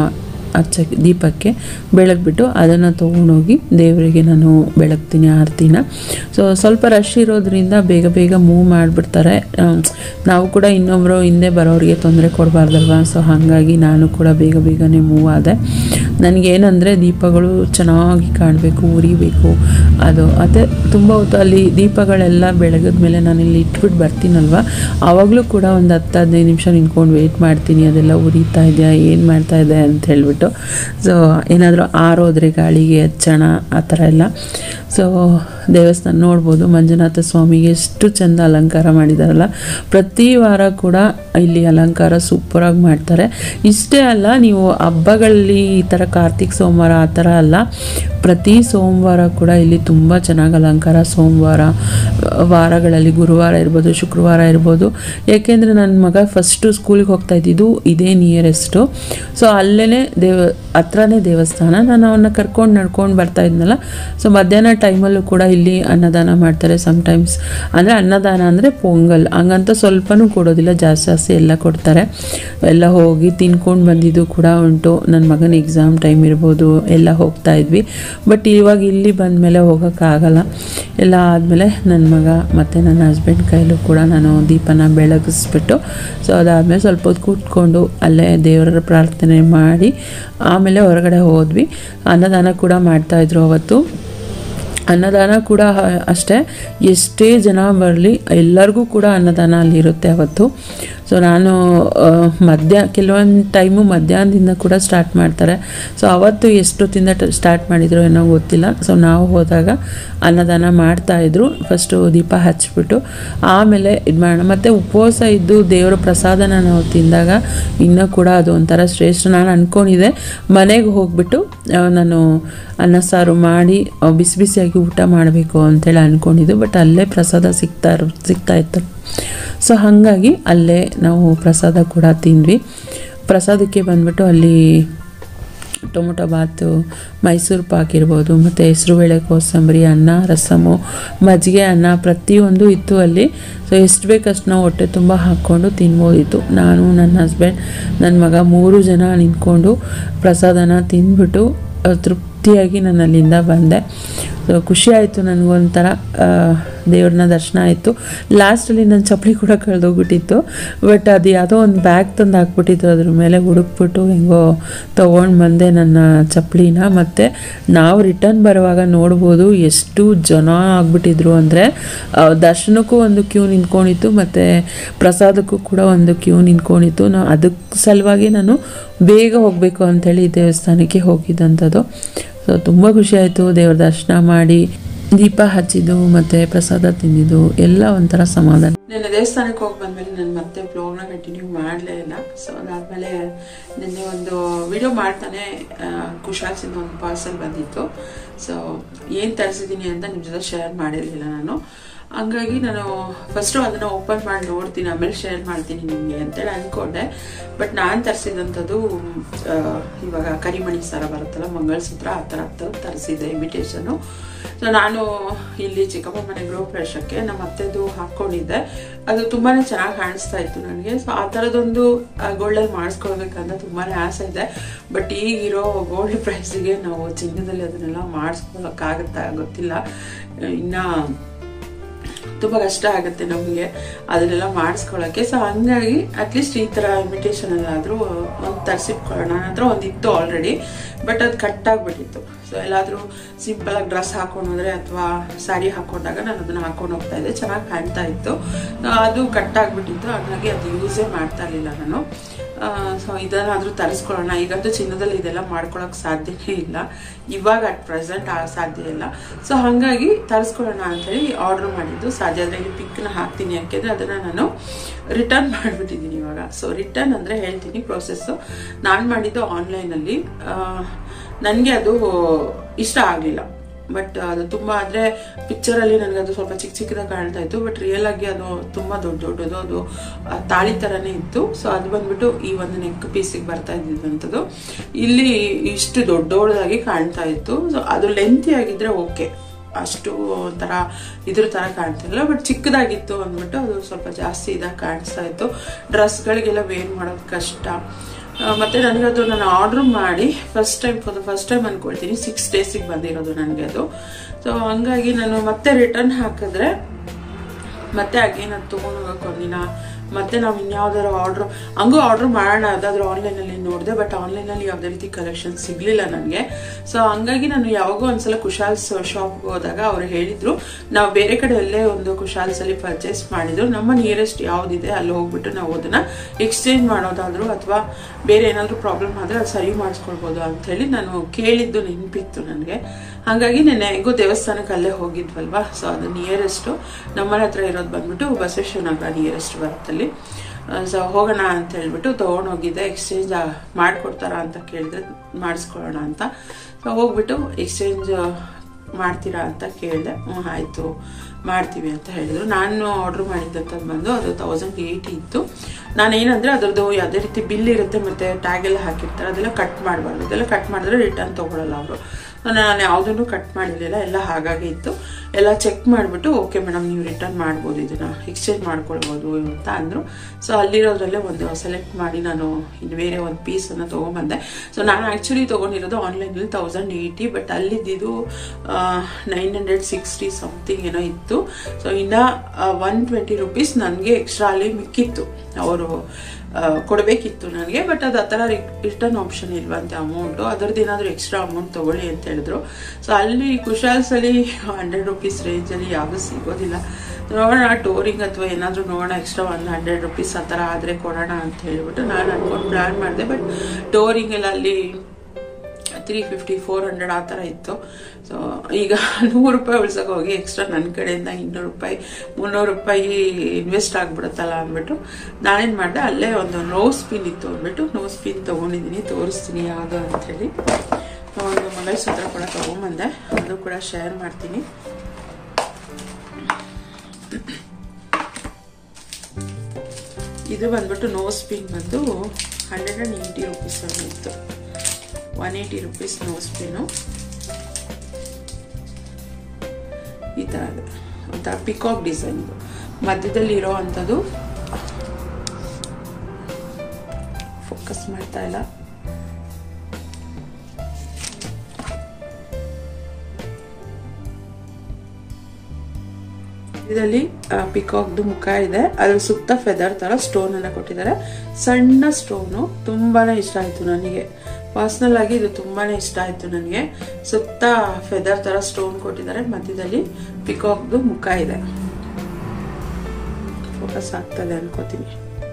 ದೀಪಕ್ಕೆ ಬೆಳಗ್ಬಿಟ್ಟು ಅದನ್ನು ತೊಗೊಂಡೋಗಿ ದೇವರಿಗೆ ನಾನು ಬೆಳಗ್ತೀನಿ ಆರತಿನ. ಸೊ ಸ್ವಲ್ಪ ರಶ್ ಇರೋದ್ರಿಂದ ಬೇಗ ಮೂವ್ ಮಾಡಿಬಿಡ್ತಾರೆ. ನಾವು ಕೂಡ ಇನ್ನೊಬ್ಬರು ಹಿಂದೆ ಬರೋರಿಗೆ ತೊಂದರೆ ಕೊಡಬಾರ್ದಲ್ವ. ಸೊ ಹಾಗಾಗಿ ನಾನು ಕೂಡ ಬೇಗನೆ ಮೂವ್ ಆದೆ. ನನಗೇನೆಂದರೆ ದೀಪಗಳು ಚೆನ್ನಾಗಿ ಕಾಣಬೇಕು, ಉರಿಬೇಕು. ಅದು ಅದೇ ತುಂಬ ಹೊತ್ತು ಅಲ್ಲಿ ದೀಪಗಳೆಲ್ಲ ಬೆಳಗಿದ ಮೇಲೆ ನಾನು ಇಲ್ಲಿ ಇಟ್ಬಿಟ್ಟು ಬರ್ತೀನಲ್ವ, ಆವಾಗಲೂ ಕೂಡ ಒಂದು 10-15 ನಿಮಿಷ ನಿಂತ್ಕೊಂಡು ವೆಯ್ಟ್ ಮಾಡ್ತೀನಿ, ಅದೆಲ್ಲ ಉರಿತಾ ಇದೆಯಾ, ಏನು ಮಾಡ್ತಾ ಇದೆ ಅಂತ ಹೇಳ್ಬಿಟ್ಟು. ಸೊ ಏನಾದರೂ ಆರೋದ್ರೆ ಗಾಳಿಗೆ ಹಚ್ಚೋಣ ಆ ಥರ ಎಲ್ಲ. ಸೊ ದೇವಸ್ಥಾನ ನೋಡ್ಬೋದು, ಮಂಜುನಾಥ ಸ್ವಾಮಿಗೆ ಎಷ್ಟು ಚೆಂದ ಅಲಂಕಾರ ಮಾಡಿದಾರಲ್ಲ. ಪ್ರತಿ ವಾರ ಕೂಡ ಇಲ್ಲಿ ಅಲಂಕಾರ ಸೂಪರಾಗಿ ಮಾಡ್ತಾರೆ. ಇಷ್ಟೇ ಅಲ್ಲ, ನೀವು ಹಬ್ಬಗಳಲ್ಲಿ ಈ ಥರ ಕಾರ್ತಿಕ್ ಸೋಮವಾರ ಆ ಥರ ಅಲ್ಲ, ಪ್ರತಿ ಸೋಮವಾರ ಕೂಡ ಇಲ್ಲಿ ತುಂಬ ಚೆನ್ನಾಗಿ ಅಲಂಕಾರ. ಸೋಮವಾರ, ವಾರಗಳಲ್ಲಿ ಗುರುವಾರ ಇರ್ಬೋದು, ಶುಕ್ರವಾರ ಇರ್ಬೋದು. ಯಾಕೆಂದರೆ ನನ್ನ ಮಗ ಫಸ್ಟು ಸ್ಕೂಲಿಗೆ ಹೋಗ್ತಾ ಇದ್ದಿದ್ದು ಇದೇ ನಿಯರೆಸ್ಟು. ಸೊ ಅಲ್ಲೇ ಹತ್ರನೇ ದೇವಸ್ಥಾನ. ನಾನು ಅವನ್ನ ಕರ್ಕೊಂಡು ನಡ್ಕೊಂಡು ಬರ್ತಾ ಇದ್ನಲ್ಲ. ಸೊ ಮಧ್ಯಾಹ್ನ ಟೈಮಲ್ಲೂ ಕೂಡ ಇಲ್ಲಿ ಅನ್ನದಾನ ಮಾಡ್ತಾರೆ ಸಮ್ಟೈಮ್ಸ್. ಅಂದರೆ ಅನ್ನದಾನ ಅಂದರೆ ಪೊಂಗಲ್, ಹಂಗಂತ ಸ್ವಲ್ಪನೂ ಕೊಡೋದಿಲ್ಲ, ಜಾಸ್ತಿ ಎಲ್ಲ ಕೊಡ್ತಾರೆ. ಎಲ್ಲ ಹೋಗಿ ತಿನ್ಕೊಂಡು ಬಂದಿದ್ದು ಕೂಡ ಉಂಟು. ನನ್ನ ಮಗನ ಎಕ್ಸಾಮ್ ಟೈಮ್ ಇರ್ಬೋದು, ಎಲ್ಲ ಹೋಗ್ತಾ ಇದ್ವಿ. ಬಟ್ ಇವಾಗ ಇಲ್ಲಿ ಬಂದಮೇಲೆ ಹೋಗೋಕ್ಕಾಗಲ್ಲ. ಎಲ್ಲ ಆದಮೇಲೆ ನನ್ನ ಮಗ ಮತ್ತು ನನ್ನ ಹಸ್ಬೆಂಡ್ ಕೈಲೂ ಕೂಡ ನಾನು ದೀಪನ ಬೆಳಗಿಸ್ಬಿಟ್ಟು ಸೊ ಅದಾದಮೇಲೆ ಸ್ವಲ್ಪ ಹೊತ್ತು ಕೂತ್ಕೊಂಡು ಅಲ್ಲೇ ದೇವರ ಪ್ರಾರ್ಥನೆ ಮಾಡಿ ಆಮೇಲೆ ಹೊರಗಡೆ ಹೋದ್ವಿ. ಅನ್ನದಾನ ಕೂಡ ಮಾಡ್ತಾಯಿದ್ರು ಅವತ್ತು. ಅನ್ನದಾನ ಕೂಡ ಅಷ್ಟೇ, ಎಷ್ಟೇ ಜನ ಬರಲಿ ಎಲ್ಲರಿಗೂ ಕೂಡ ಅನ್ನದಾನ ಅಲ್ಲಿರುತ್ತೆ ಅವತ್ತು. ಸೊ ನಾನು ಕೆಲವೊಂದು ಟೈಮು ಮಧ್ಯಾಹ್ನದಿಂದ ಕೂಡ ಸ್ಟಾರ್ಟ್ ಮಾಡ್ತಾರೆ. ಸೊ ಅವತ್ತು ಎಷ್ಟೊತ್ತಿಂದ ಸ್ಟಾರ್ಟ್ ಮಾಡಿದ್ರು ಏನೋ ಗೊತ್ತಿಲ್ಲ. ಸೊ ನಾವು ಹೋದಾಗ ಅನ್ನದಾನ ಮಾಡ್ತಾಯಿದ್ರು. ಫಸ್ಟು ದೀಪ ಹಚ್ಬಿಟ್ಟು ಆಮೇಲೆ ಇದು ಮಾಡೋಣ. ಮತ್ತು ಉಪವಾಸ ಇದ್ದು ದೇವರ ಪ್ರಸಾದನ ನಾವು ತಿಂದಾಗ ಇನ್ನೂ ಕೂಡ ಅದು ಒಂಥರ ಶ್ರೇಷ್ಠ. ನಾನು ಅಂದ್ಕೊಂಡಿದ್ದೆ ಮನೆಗೆ ಹೋಗ್ಬಿಟ್ಟು ನಾನು ಅನ್ನ ಸಾರು ಮಾಡಿ ಬಿಸಿ ಬಿಸಿಯಾಗಿ ಊಟ ಮಾಡಬೇಕು ಅಂತೇಳಿ ಅಂದ್ಕೊಂಡಿದ್ದು. ಬಟ್ ಅಲ್ಲೇ ಪ್ರಸಾದ ಸಿಗ್ತಾ ಇತ್ತು. ಸೊ ಹಾಗಾಗಿ ಅಲ್ಲೇ ನಾವು ಪ್ರಸಾದ ಕೂಡ ತಿಂದ್ವಿ. ಪ್ರಸಾದಕ್ಕೆ ಬಂದ್ಬಿಟ್ಟು ಅಲ್ಲಿ ಟೊಮೊಟೊ ಬಾತು, ಮೈಸೂರು ಪಾಕ್ ಇರ್ಬೋದು, ಮತ್ತು ಹೆಸರುಬೇಳೆ ಕೋಸಂಬರಿ, ಅನ್ನ, ರಸಮು, ಮಜ್ಜಿಗೆ ಅನ್ನ ಪ್ರತಿಯೊಂದು ಇತ್ತು ಅಲ್ಲಿ. ಸೊ ಎಷ್ಟು ಬೇಕಷ್ಟು ನಾವು ಹೊಟ್ಟೆ ತುಂಬ ಹಾಕ್ಕೊಂಡು ತಿನ್ಬೋದಿತ್ತು. ನಾನು, ನನ್ನ ಹಸ್ಬೆಂಡ್, ನನ್ನ ಮಗ 3 ಜನ ನಿಂತ್ಕೊಂಡು ಪ್ರಸಾದನ ತಿಂದ್ಬಿಟ್ಟು ತೃಪ್ತಿಯಾಗಿ ನಾನು ಅಲ್ಲಿಂದ ಬಂದೆ. ಸೊ ಖುಷಿ ಆಯಿತು ನನಗೊಂಥರ. ದೇವ್ರನ್ನ ದರ್ಶನ ಆಯಿತು. ಲಾಸ್ಟಲ್ಲಿ ನನ್ನ ಚಪ್ಪಲಿ ಕೂಡ ಕಳೆದೋಗ್ಬಿಟ್ಟಿತ್ತು. ಬಟ್ ಅದು ಯಾವುದೋ ಒಂದು ಬ್ಯಾಗ್ ತಂದು ಹಾಕ್ಬಿಟ್ಟಿತ್ತು. ಅದ್ರ ಮೇಲೆ ಹುಡುಕ್ಬಿಟ್ಟು ಹೆಂಗೋ ತೊಗೊಂಡು ಬಂದೆ ನನ್ನ ಚಪ್ಪಲಿನ. ಮತ್ತು ನಾವು ರಿಟರ್ನ್ ಬರುವಾಗ ನೋಡ್ಬೋದು ಎಷ್ಟು ಜನ ಆಗ್ಬಿಟ್ಟಿದ್ರು ಅಂದರೆ ದರ್ಶನಕ್ಕೂ ಒಂದು ಕ್ಯೂ ನಿಂತ್ಕೊಂಡಿತ್ತು ಮತ್ತು ಪ್ರಸಾದಕ್ಕೂ ಕೂಡ ಒಂದು ಕ್ಯೂ ನಿಂತ್ಕೊಂಡಿತ್ತು. ಅದಕ್ಕೆ ಸಲುವಾಗಿ ನಾನು ಬೇಗ ಹೋಗಬೇಕು ಅಂಥೇಳಿ ದೇವಸ್ಥಾನಕ್ಕೆ ಹೋಗಿದ್ದಂಥದ್ದು. ಸೊ ತುಂಬ ಖುಷಿ ಆಯಿತು ದೇವ್ರ ದರ್ಶನ ಮಾಡಿ, ದೀಪ ಹಚ್ಚಿದ್ದು ಮತ್ತು ಪ್ರಸಾದ ತಿಂದಿದ್ದು ಎಲ್ಲ ಒಂಥರ ಸಮಾಧಾನ. ನಿನ್ನೆ ದೇವಸ್ಥಾನಕ್ಕೆ ಹೋಗಿ ಬಂದ್ಮೇಲೆ ನಾನು ಮತ್ತೆ ಬ್ಲಾಗ್ನ ಕಂಟಿನ್ಯೂ ಮಾಡಲೇ ಇಲ್ಲ. ಸೊ ಅದಾದಮೇಲೆ ನಿನ್ನೆ ಒಂದು ವಿಡಿಯೋ ಮಾಡ್ತಾನೆ ಕುಶಾಲ್ಸಿಂದ ಒಂದು ಪಾರ್ಸಲ್ ಬಂದಿತ್ತು. ಸೊ ಏನು ತರಿಸಿದ್ದೀನಿ ಅಂತ ನಿಮ್ಮ ಜೊತೆ ಶೇರ್ ಮಾಡಿರಲಿಲ್ಲ ನಾನು. ಹಂಗಾಗಿ ನಾನು ಫಸ್ಟು ಅದನ್ನು ಓಪನ್ ಮಾಡಿ ನೋಡ್ತೀನಿ, ಆಮೇಲೆ ಶೇರ್ ಮಾಡ್ತೀನಿ ನಿಮಗೆ ಅಂತೇಳಿ ಅಂದ್ಕೊಂಡೆ. ಬಟ್ ನಾನು ತರಿಸಿದಂಥದ್ದು ಇವಾಗ ಕರಿಮಣಿ ಸರ ಬರುತ್ತಲ್ಲ, ಮಂಗಳಸೂತ್ರ, ಆ ಥರದ್ದು ತರಿಸಿದ್ದೆ ಇಮಿಟೇಷನು. ಸೊ ನಾನು ಇಲ್ಲಿ ಚಿಕ್ಕಪ್ಪ ಮನೆ ಗೃಹ ಪ್ರವೇಶಕ್ಕೆ ನಮ್ಮ ಅತ್ತೆದು ಹಾಕ್ಕೊಂಡಿದ್ದೆ. ಅದು ತುಂಬಾ ಚೆನ್ನಾಗಿ ಕಾಣಿಸ್ತಾ ಇತ್ತು ನನಗೆ. ಸೊ ಆ ಥರದೊಂದು ಗೋಲ್ಡಲ್ಲಿ ಮಾಡಿಸ್ಕೊಳ್ಬೇಕಂತ ತುಂಬಾ ಆಸೆ ಇದೆ. ಬಟ್ ಈಗಿರೋ ಗೋಲ್ಡ್ ಪ್ರೈಸಿಗೆ ನಾವು ಚಿನ್ನದಲ್ಲಿ ಅದನ್ನೆಲ್ಲ ಮಾಡಿಸ್ಕೊಳ್ಳೋಕ್ಕಾಗತ್ತಾ ಗೊತ್ತಿಲ್ಲ. ಇನ್ನು ತುಂಬ ಕಷ್ಟ ಆಗುತ್ತೆ ನಮಗೆ ಅದನ್ನೆಲ್ಲ ಮಾಡಿಸ್ಕೊಳ್ಳೋಕ್ಕೆ. ಸೊ ಹಂಗಾಗಿ ಅಟ್ಲೀಸ್ಟ್ ಈ ಥರ ಇಮಿಟೇಷನ್ ಅಲ್ಲಾದರೂ ಒಂದು ತರಿಸಿಟ್ಕೊಳ್ಳೋಣ. ನನ್ನ ಹತ್ರ ಒಂದಿತ್ತು ಆಲ್ರೆಡಿ, ಬಟ್ ಅದು ಕಟ್ಟಾಗ್ಬಿಟ್ಟಿತ್ತು. ಸೊ ಎಲ್ಲಾದರೂ ಸಿಂಪಲಾಗಿ ಡ್ರೆಸ್ ಹಾಕೊಂಡು ಹೋದರೆ ಅಥವಾ ಸ್ಯಾರಿ ಹಾಕೊಂಡಾಗ ನಾನು ಅದನ್ನು ಹಾಕೊಂಡು ಹೋಗ್ತಾ ಇದ್ದೆ, ಚೆನ್ನಾಗಿ ಕಾಣ್ತಾ ಇತ್ತು. ಅದು ಕಟ್ಟಾಗ್ಬಿಟ್ಟಿತ್ತು, ಹಾಗಾಗಿ ಅದು ಯೂಸೇ ಮಾಡ್ತಾ ಇರಲಿಲ್ಲ ನಾನು. ಸೊ ಇದನ್ನಾದರೂ ತರಿಸ್ಕೊಳ್ಳೋಣ. ಈಗಂತೂ ಚಿನ್ನದಲ್ಲಿ ಇದೆಲ್ಲ ಮಾಡ್ಕೊಳಕ್ಕೆ ಸಾಧ್ಯನೇ ಇಲ್ಲ, ಇವಾಗ ಅಟ್ ಪ್ರೆಸೆಂಟ್ ಸಾಧ್ಯ ಇಲ್ಲ. ಸೊ ಹಾಗಾಗಿ ತರಿಸ್ಕೊಳ್ಳೋಣ ಅಂಥೇಳಿ ಆರ್ಡ್ರ್ ಮಾಡಿದ್ದು. ಸಾಧ್ಯ ಆದರೆ ಇಲ್ಲಿ ಪಿಕ್ನ ಹಾಕ್ತೀನಿ, ಯಾಕೆಂದರೆ ಅದನ್ನು ನಾನು ರಿಟರ್ನ್ ಮಾಡಿಬಿಟ್ಟಿದ್ದೀನಿ ಇವಾಗ. ಸೊ ರಿಟರ್ನ್ ಅಂದರೆ ಹೇಳ್ತೀನಿ ಪ್ರೊಸೆಸ್ಸು. ನಾನು ಮಾಡಿದ್ದು ಆನ್ಲೈನಲ್ಲಿ. ನನಗೆ ಅದು ಇಷ್ಟ ಆಗಲಿಲ್ಲ. ಬಟ್ ಅದು ತುಂಬ ಅಂದರೆ ಪಿಕ್ಚರಲ್ಲಿ ನನಗೆ ಅದು ಸ್ವಲ್ಪ ಚಿಕ್ಕ ಚಿಕ್ಕದಾಗಿ ಕಾಣ್ತಾ ಇತ್ತು. ಬಟ್ ರಿಯಲ್ ಆಗಿ ಅದು ತುಂಬ ದೊಡ್ಡದು, ಅದು ತಾಳಿ ಥರನೇ ಇತ್ತು. ಸೊ ಅದು ಬಂದ್ಬಿಟ್ಟು ಈ ಒಂದು ನೆಕ್ ಪೀಸಿಗೆ ಬರ್ತಾ ಇದ್ದಿದ್ದಂಥದ್ದು. ಇಲ್ಲಿ ಇಷ್ಟು ದೊಡ್ಡದಾಗಿ ಕಾಣ್ತಾ ಇತ್ತು. ಸೊ ಅದು ಲೆಂತಿ ಆಗಿದ್ರೆ ಓಕೆ, ಅಷ್ಟು ಒಂಥರ ಇದ್ರ ಥರ ಕಾಣ್ತಿಲ್ಲ. ಬಟ್ ಚಿಕ್ಕದಾಗಿತ್ತು ಅಂದ್ಬಿಟ್ಟು ಅದು ಸ್ವಲ್ಪ ಜಾಸ್ತಿ ಇದಾಗಿ ಕಾಣಿಸ್ತಾ ಇತ್ತು. ಡ್ರೆಸ್ಗಳಿಗೆಲ್ಲ ವೇರ್ ಮಾಡೋದು ಕಷ್ಟ. ಮತ್ತು ನನಗದು ನಾನು ಆರ್ಡ್ರ್ ಮಾಡಿ ಫಸ್ಟ್ ಟೈಮ್ ಅಂದ್ಕೊಳ್ತೀನಿ 6 ಡೇಸಿಗೆ ಬಂದಿರೋದು ನನಗೆ ಅದು. ಸೊ ಹಂಗಾಗಿ ನಾನು ಮತ್ತೆ ರಿಟರ್ನ್ ಹಾಕಿದ್ರೆ ಮತ್ತೆ ಅಗೇನ್ ಅದು ತೊಗೊಂಡು ಹೋಗೋಕೆ ಒಂದಿನ, ಮತ್ತೆ ನಾವು ಇನ್ಯಾವ್ದಾರು ಹಂಗೂ ಆರ್ಡ್ರ್ ಮಾಡೋಣ ಅದಾದರೂ ಆನ್ಲೈನಲ್ಲಿ ನೋಡಿದೆ. ಬಟ್ ಆನ್ಲೈನಲ್ಲಿ ಯಾವುದೇ ರೀತಿ ಕಲೆಕ್ಷನ್ ಸಿಗಲಿಲ್ಲ ನನಗೆ. ಸೊ ಹಂಗಾಗಿ ನಾನು ಯಾವಾಗೋ ಒಂದ್ಸಲ ಕುಶಾಲ್ಸ್ ಶಾಪ್ಗೆ ಹೋದಾಗ ಅವರು ಹೇಳಿದ್ರು, ನಾವು ಬೇರೆ ಕಡೆ ಎಲ್ಲೇ ಒಂದು ಕುಶಾಲ್ಸಲ್ಲಿ ಪರ್ಚೇಸ್ ಮಾಡಿದ್ರು, ನಮ್ಮ ನಿಯರೆಸ್ಟ್ ಯಾವುದಿದೆ ಅಲ್ಲಿ ಹೋಗ್ಬಿಟ್ಟು ನಾವು ಅದನ್ನು ಎಕ್ಸ್ಚೇಂಜ್ ಮಾಡೋದಾದರೂ ಅಥವಾ ಬೇರೆ ಏನಾದರೂ ಪ್ರಾಬ್ಲಮ್ ಆದರೆ ಅದು ಸರಿ ಮಾಡಿಸ್ಕೊಳ್ಬೋದು ಅಂಥೇಳಿ ನಾನು ಕೇಳಿದ್ದು ನೆನಪಿತ್ತು ನನಗೆ. ಹಾಗಾಗಿ ನೆನ್ನೆ ಹೆಂಗೋ ದೇವಸ್ಥಾನಕ್ಕೆ ಅಲ್ಲೇ ಹೋಗಿದ್ವಲ್ವಾ. ಸೊ ಅದು ನಿಯರೆಸ್ಟು ನಮ್ಮನೆ ಹತ್ರ ಇರೋದು ಬಂದ್ಬಿಟ್ಟು ಬಸವೇಶ್ವರ ನಗರ ನಿಯರೆಸ್ಟ್ ಬರುತ್ತಲ್ಲಿ. ಸೊ ಹೋಗೋಣ ಅಂತ ಹೇಳ್ಬಿಟ್ಟು ತೊಗೊಂಡೋಗಿದ್ದೆ. ಎಕ್ಸ್ಚೇಂಜ್ ಮಾಡಿಕೊಡ್ತಾರಾ ಅಂತ ಕೇಳಿದ್ರೆ ಮಾಡಿಸ್ಕೊಳ್ಳೋಣ ಅಂತ. ಸೊ ಹೋಗ್ಬಿಟ್ಟು ಎಕ್ಸ್ಚೇಂಜ್ ಮಾಡ್ತೀರಾ ಅಂತ ಕೇಳಿದೆ. ಆಯಿತು ಮಾಡ್ತೀವಿ ಅಂತ ಹೇಳಿದ್ರು. ನಾನು ಆರ್ಡ್ರ್ ಮಾಡಿದ್ದಂಥದ್ದು ಬಂದು ಅದು 1080 ಇತ್ತು. ನಾನೇನಂದರೆ ಅದರದ್ದು ಯಾವುದೇ ರೀತಿ ಬಿಲ್ ಇರುತ್ತೆ ಮತ್ತು ಟ್ಯಾಗ್ ಎಲ್ಲ ಹಾಕಿರ್ತಾರೆ, ಅದೆಲ್ಲ ಕಟ್ ಮಾಡಬಾರ್ದು. ಅದೆಲ್ಲ ಕಟ್ ಮಾಡಿದ್ರೆ ರಿಟರ್ನ್ ತೊಗೊಳ್ಳಲ್ಲ ಅವರು. ನಾನು ಯಾವುದನ್ನು ಕಟ್ ಮಾಡಿರಲಿಲ್ಲ, ಎಲ್ಲ ಹಾಗಾಗಿ ಇತ್ತು. ಎಲ್ಲ ಚೆಕ್ ಮಾಡಿಬಿಟ್ಟು ಓಕೆ ಮೇಡಮ್ ನೀವು ರಿಟರ್ನ್ ಮಾಡ್ಬೋದು, ಇದನ್ನ ಎಕ್ಸ್ಚೇಂಜ್ ಮಾಡ್ಕೊಳ್ಬೋದು ಅಂತ ಅಂದರು. ಸೊ ಅಲ್ಲಿರೋದ್ರಲ್ಲೇ ಒಂದು ಸೆಲೆಕ್ಟ್ ಮಾಡಿ ನಾನು ಇನ್ನು ಬೇರೆ ಒಂದು ಪೀಸನ್ನು ತೊಗೊಂಬಂದೆ. ಸೊ ನಾನು ಆ್ಯಕ್ಚುಲಿ ತೊಗೊಂಡಿರೋದು ಆನ್ಲೈನಲ್ಲಿ 1080, ಬಟ್ ಅಲ್ಲಿದ್ದು 960 ಸಮಥಿಂಗ್ ಏನೋ ಇತ್ತು. ಸೊ ಇನ್ನು 120 ರೂಪೀಸ್ ನನಗೆ ಎಕ್ಸ್ಟ್ರಾ ಅಲ್ಲಿ ಮಿಕ್ಕಿತ್ತು, ಅವರು ಕೊಡಬೇಕಿತ್ತು ನನಗೆ. ಬಟ್ ಅದು ಆ ಥರ ರಿಟರ್ನ್ ಆಪ್ಷನ್ ಇಲ್ವಂತೆ ಅಮೌಂಟು, ಅದರದ್ದು ಏನಾದರೂ ಎಕ್ಸ್ಟ್ರಾ ಅಮೌಂಟ್ ತೊಗೊಳ್ಳಿ ಅಂತ ಹೇಳಿದ್ರು. ಸೊ ಅಲ್ಲಿ ಕುಶಾಲ್ಸಲ್ಲಿ 100 ರೂಪೀಸ್ ರೇಂಜಲ್ಲಿ ಯಾವುದೂ ಸಿಗೋದಿಲ್ಲ. ನೋಡೋಣ ಟೋರಿಂಗ್ ಅಥವಾ ಏನಾದರೂ ನೋಡೋಣ ಎಕ್ಸ್ಟ್ರಾ 100 ರೂಪೀಸ್ ಆ ಥರ ಆದರೆ ಕೊಡೋಣ ಅಂತ ಹೇಳಿಬಿಟ್ಟು ನಾನು ಅನ್ಕೊಂಡು ಪ್ಲ್ಯಾನ್ ಮಾಡಿದೆ. ಬಟ್ ಟೋರಿಂಗ್ ಎಲ್ಲ ಅಲ್ಲಿ 350, 400 ಆ ಥರ ಇತ್ತು. ಸೊ ಈಗ 100 ರೂಪಾಯಿ ಉಳ್ಸಕ್ಕೆ ಹೋಗಿ ಎಕ್ಸ್ಟ್ರಾ ನನ್ನ ಕಡೆಯಿಂದ 200 ರೂಪಾಯಿ 300 ರೂಪಾಯಿ ಇನ್ವೆಸ್ಟ್ ಆಗಿಬಿಡುತ್ತಲ್ಲ ಅಂದ್ಬಿಟ್ಟು ನಾನೇನು ಮಾಡಿದೆ, ಅಲ್ಲೇ ಒಂದು ನೋಸ್ ಪಿನ್ ಇತ್ತು ಅಂದ್ಬಿಟ್ಟು ನೋಸ್ ಪಿನ್ ತೊಗೊಂಡಿದ್ದೀನಿ, ತೋರಿಸ್ತೀನಿ ಯಾವುದು ಅಂಥೇಳಿ. ಒಂದು ಮಂಗಲಸೂತ್ರ ಕೂಡ ತೊಗೊಂಬಂದೆ, ಅದು ಕೂಡ ಶೇರ್ ಮಾಡ್ತೀನಿ. ಇದು ಬಂದ್ಬಿಟ್ಟು ನೋಸ್ ಪಿನ್ ಬಂದು 180 ರೂಪೀಸ್ ಇತ್ತು. 180 ರೂಪೀಸ್ ನೋಸ್ ಪಿನ್ನು ಈ ಥರ ಇದೆ, ಒಂಥರ ಪಿಕಾಕ್ ಡಿಸೈನ್. ಇದು ಮಧ್ಯದಲ್ಲಿ ಇರೋ ಅಂಥದ್ದು ಫೋಕಸ್ ಮಾಡ್ತಾ ಇಲ್ಲ. ಇದರಲ್ಲಿ ಪಿಕಾಕ್ದು ಮುಖ ಇದೆ, ಅದ್ರ ಸುತ್ತ ಫೆದರ್ ತರ ಸ್ಟೋನ್ ಅನ್ನ ಕೊಟ್ಟಿದ್ದಾರೆ. ಸಣ್ಣ ಸ್ಟೋನು ತುಂಬಾನೇ ಇಷ್ಟ ಆಯ್ತು ನನಗೆ, ಪರ್ಸನಲ್ ಆಗಿ ಇದು ತುಂಬಾನೇ ಇಷ್ಟ ಆಯ್ತು ನನಗೆ. ಸುತ್ತ ಫೆದರ್ ತರ ಸ್ಟೋನ್ ಕೊಟ್ಟಿದ್ದಾರೆ, ಮಧ್ಯದಲ್ಲಿ ಪಿಕಾಕ್ದು ಮುಖ ಇದೆ. ಫೋಕಸ್ ಆಗ್ತದೆ ಅನ್ಕೋತೀನಿ.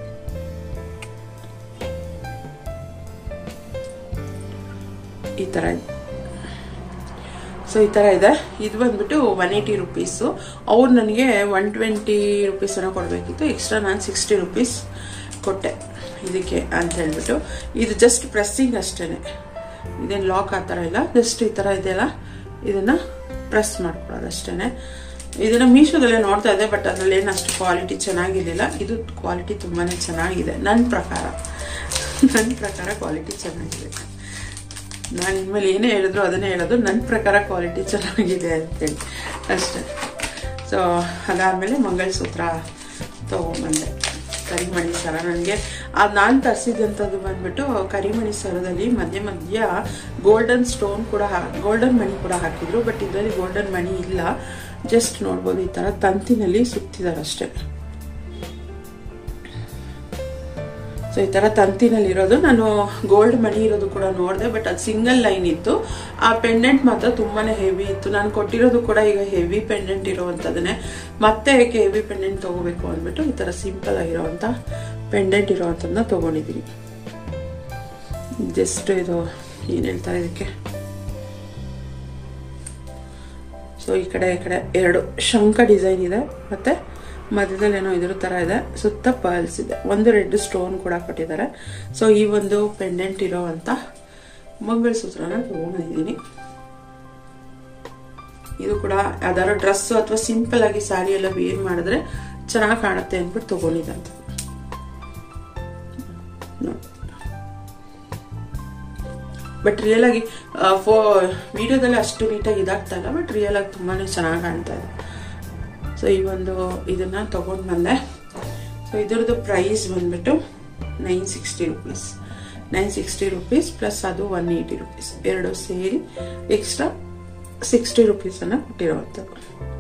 ಈ ತರ ಇದೆ. ಸೊ ಈ ತರ ಇದೆ. ಇದು ಬಂದ್ಬಿಟ್ಟು 180 ರೂಪೀಸು. ಅವ್ರು ನನಗೆ 120 ರೂಪೀಸ್ ಅನ್ನ ಕೊಡಬೇಕಿತ್ತು, ಎಕ್ಸ್ಟ್ರಾ ನಾನು 60 ರೂಪೀಸ್ ಕೊಟ್ಟೆ ಇದಕ್ಕೆ ಅಂತ ಹೇಳ್ಬಿಟ್ಟು. ಇದು ಜಸ್ಟ್ ಪ್ರೆಸ್ಸಿಂಗ್ ಅಷ್ಟೇನೆ, ಇದೇನು ಲಾಕ್ ಆ ಥರ ಇಲ್ಲ, ಜಸ್ಟ್ ಈ ಥರ ಇದೆಯಲ್ಲ ಇದನ್ನ ಪ್ರೆಸ್ ಮಾಡ್ಕೊಳ್ಳೋದು ಅಷ್ಟೇನೆ. ಇದನ್ನ ಮೀಶೋದಲ್ಲೇ ನೋಡ್ತಾ ಇದ್ದೆ, ಬಟ್ ಅದ್ರಲ್ಲಿ ಏನು ಅಷ್ಟು ಕ್ವಾಲಿಟಿ ಚೆನ್ನಾಗಿರ್ಲಿಲ್ಲ. ಇದು ಕ್ವಾಲಿಟಿ ತುಂಬಾನೇ ಚೆನ್ನಾಗಿದೆ ನನ್ನ ಪ್ರಕಾರ ಕ್ವಾಲಿಟಿ ಚೆನ್ನಾಗಿದೆ. ನಾನು ಇನ್ಮೇಲೆ ಏನೇ ಹೇಳಿದ್ರು ಅದನ್ನೇ ಹೇಳೋದು, ನನ್ನ ಪ್ರಕಾರ ಕ್ವಾಲಿಟಿ ಚೆನ್ನಾಗಿದೆ ಅಂತೇಳಿ ಅಷ್ಟೇ. ಸೊ ಅದಾದಮೇಲೆ ಮಂಗಲಸೂತ್ರ ತೊಗೊಂಬಂದೆ, ಕರಿಮಣಿ ಸರ. ನನಗೆ ಅದು ನಾನು ತರಿಸಿದಂಥದ್ದು ಬಂದ್ಬಿಟ್ಟು ಕರಿಮಣಿ ಸರದಲ್ಲಿ ಮಧ್ಯ ಗೋಲ್ಡನ್ ಸ್ಟೋನ್ ಕೂಡ ಗೋಲ್ಡನ್ ಮಣಿ ಕೂಡ ಹಾಕಿದ್ರು. ಬಟ್ ಇದರಲ್ಲಿ ಗೋಲ್ಡನ್ ಮಣಿ ಇಲ್ಲ, ಜಸ್ಟ್ ನೋಡ್ಬೋದು ಈ ಥರ ತಂತಿನಲ್ಲಿ ಸುತ್ತಿದ್ದಾರೆ ಅಷ್ಟೇ. ಸೊ ಈ ತರ ತಂತಿನಲ್ಲಿ ಇರೋದು. ನಾನು ಗೋಲ್ಡ್ ಮಣಿ ಇರೋದು ಕೂಡ ನೋಡಿದೆ, ಬಟ್ ಅದು ಸಿಂಗಲ್ ಲೈನ್ ಇತ್ತು. ಆ ಪೆಂಡೆಂಟ್ ಮಾತ್ರ ತುಂಬಾನೇ ಹೆವಿ ಇತ್ತು. ನಾನು ಕೊಟ್ಟಿರೋದು ಕೂಡ ಈಗ ಹೆವಿ ಪೆಂಡೆಂಟ್ ಇರೋವಂಥದ್ದನ್ನೇ, ಮತ್ತೆ ಏಕೆ ಹೆವಿ ಪೆಂಡೆಂಟ್ ತಗೋಬೇಕು ಅಂದ್ಬಿಟ್ಟು ಈ ತರ ಸಿಂಪಲ್ ಆಗಿರೋವಂಥ ಪೆಂಡೆಂಟ್ ಇರೋವಂಥದ್ದನ್ನ ತಗೊಂಡಿದ್ದೀನಿ. ಜಸ್ಟ್ ಇದು ಏನ್ ಹೇಳ್ತಾರೆ ಇದಕ್ಕೆ, ಸೊ ಈ ಕಡೆ ಎರಡು ಶಂಖ ಡಿಸೈನ್ ಇದೆ, ಮತ್ತೆ ಮಧ್ಯದಲ್ಲಿ ಏನೋ ಇದ್ರ ತರ ಇದೆ, ಸುತ್ತ ಪರ್ಲ್ಸ್ ಇದೆ, ಒಂದು ರೆಡ್ ಸ್ಟೋನ್ ಕೂಡ ಕೊಟ್ಟಿದ್ದಾರೆ. ಸೊ ಈ ಒಂದು ಪೆಂಡೆಂಟ್ ಇರೋವಂತ ಮಂಗಲಸೂತ್ರನ ತಗೊಂಡಿದ್ದೀನಿ. ಇದು ಕೂಡ ಯಾವ್ದಾದ್ರು ಡ್ರೆಸ್ ಅಥವಾ ಸಿಂಪಲ್ ಆಗಿ ಸ್ಯಾರಿ ಎಲ್ಲ ವೇರ್ ಮಾಡಿದ್ರೆ ಚೆನ್ನಾಗಿ ಕಾಣುತ್ತೆ ಅಂದ್ಬಿಟ್ಟು ತಗೊಂಡಿದ್ದಂತ. ಬಟ್ ರಿಯಲ್ ಆಗಿ ವಿಡಿಯೋದಲ್ಲಿ ಅಷ್ಟು ನೀಟಾಗಿ ಇದಾಗ್ತಾ ಇಲ್ಲ, ಬಟ್ ರಿಯಲ್ ಆಗಿ ತುಂಬಾನೇ ಚೆನ್ನಾಗಿ ಕಾಣ್ತಾ ಇದೆ. ಸೊ ಈ ಒಂದು ಇದನ್ನ ತಗೊಂಡ್ ಬಂದೆ. ಸೊ ಇದರದ್ದು ಪ್ರೈಸ್ ಬಂದ್ಬಿಟ್ಟು 960 ರೂಪೀಸ್ ಪ್ಲಸ್ ಅದು 180 ರೂಪೀಸ್, ಎರಡು ಸೇರಿ ಎಕ್ಸ್ಟ್ರಾ 60 ರೂಪೀಸ್ ಅನ್ನ ಕೊಟ್ಟಿರುವಂಥದ್ದು.